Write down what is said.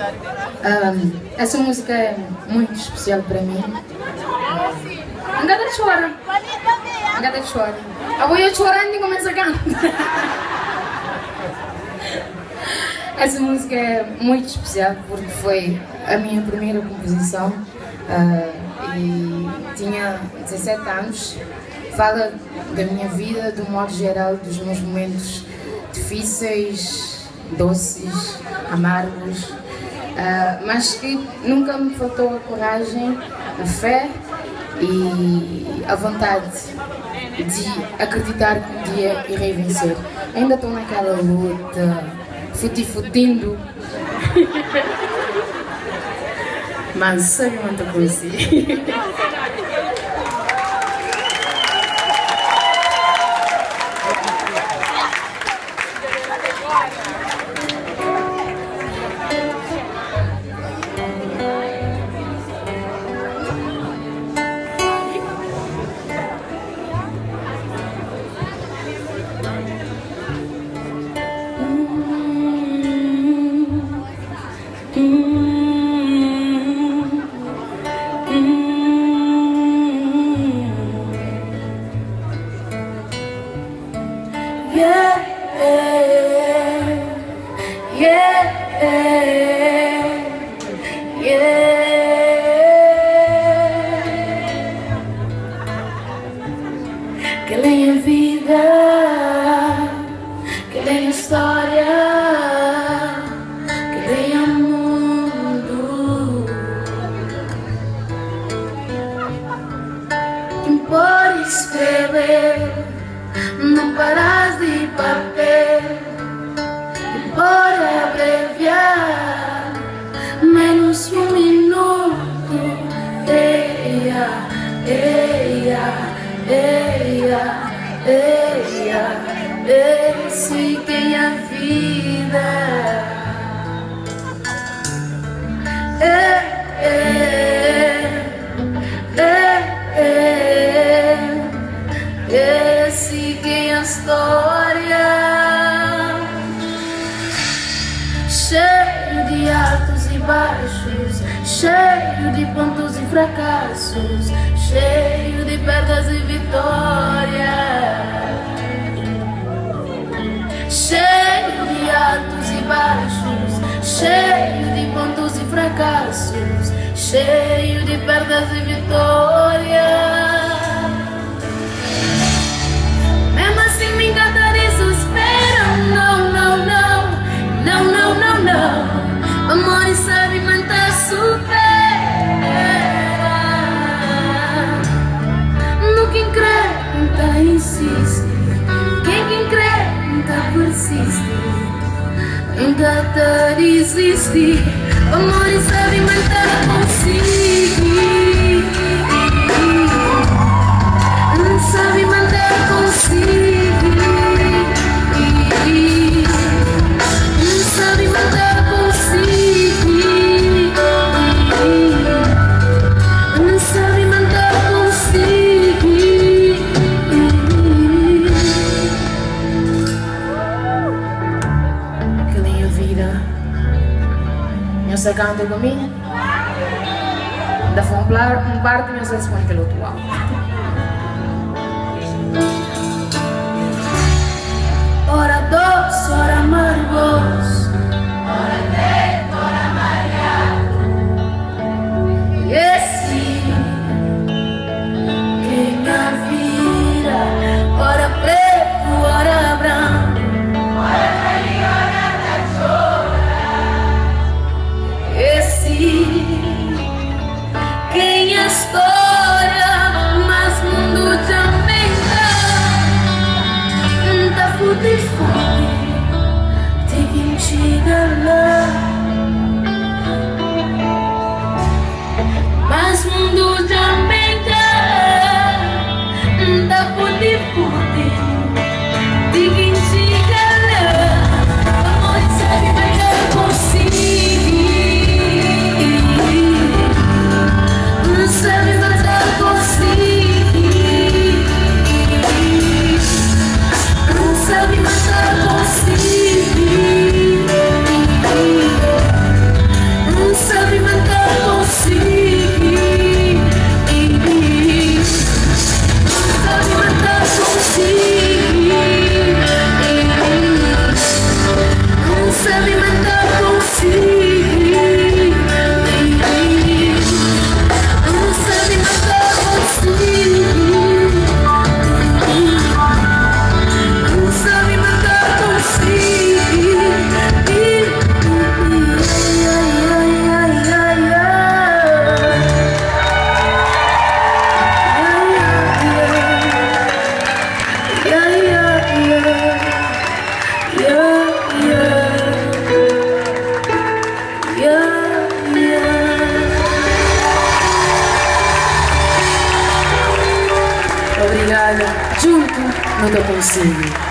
Essa música é muito especial para mim. Angada chora. Angada chora. Agora eu chorando e começo a cantar. Essa música é muito especial porque foi a minha primeira composição e tinha 17 anos. Fala da minha vida, do modo geral, dos meus momentos difíceis, doces, amargos, mas que nunca me faltou a coragem, a fé e a vontade de acreditar que um dia irei vencer. Ainda estou naquela luta, futindo, mas sabe muita coisa. Que leia a vida, que leia a história, que leia o mundo. Quem pode escrever, não paras de papel. Quem pode abreviar, menos de um minuto. Eia, eia. Eia, eia, esse quem a vida. Esse quem a história. Cheio de altos e baixos, cheio de pontos e fracassos, cheio de perdas e vitórias, cheio de altos e baixos, cheio de pontos e fracassos, cheio de perdas e vitórias. Mesmo assim me encantar e suspiro. Não, não, não, não, não, não, não. Amor e sabe manter supera. Quem crê, insiste. Quem crê, persiste. Nunca desiste. Amor e sabe manter consigo. Sabe manter consigo. Sabe manter consigo. Sabe manter consigo. Eu sei canto comigo. Da foi um parte eu sei responder pelo atual. Ora doce, ora amargos, ora dentro, ora amargado. E esse quem a vira, ora preto, ora branco, ora feliz, ora da chora. Esse quem a história, mas mundo de aumenta. Fude, tem quem chega lá. nunca consigo.